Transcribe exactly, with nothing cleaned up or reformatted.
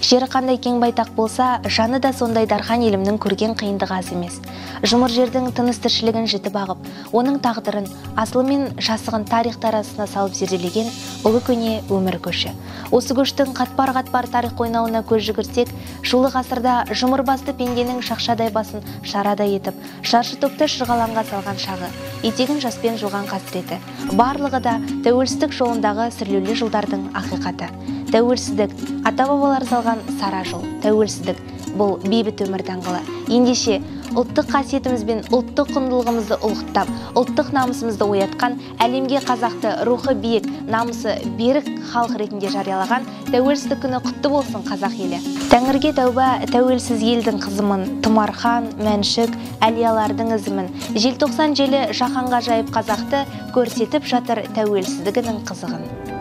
Жері қандай кең байтақ болса, жаны да сондай дархан елімнің көрген қиындығы аз емес. Жұмыр жердің тыныс тіршілігін жіті бағып, оның тағдырын, асылы мен жасығын тарих арасына салып зерделеген ұлы көне өмір көші. Осы көштің қатпар-қатпар тарих қойнауына көз жүгірсек, шулы ғасырда жұмыр басты пенденің шақшадай басын шарадай етіп, шаршы топты шырғалаңға салған шағы, етегін жаспен жуған қасіреті, барлығы да тәуелсіздік жолындағы сүрлеулі жылдардың ақиқаты. Тәуелсіздік ата-бабалар салған сара жол. Тәуелсіздік бұл бейбіт өмір даңғылы. Ендеше ұлттық қасиетіміз бен ұлттық құндылығымызды ұлықтап, ұлттық намысымызды оятқан, әлемге қазақты рухы биік, намысы берік халық ретінде жариялаған тәуелсіздік күні құтты болсын, қазақ елі. Тәңірге тәуба тәуелсіз елдің қызымын, Тұмархан, Мәншүк, Әлиялардың ізімін. Желтоқсан желі жаһанға жайып қазақты көрсетіп жатыр тәуелсіздігінің қызығын.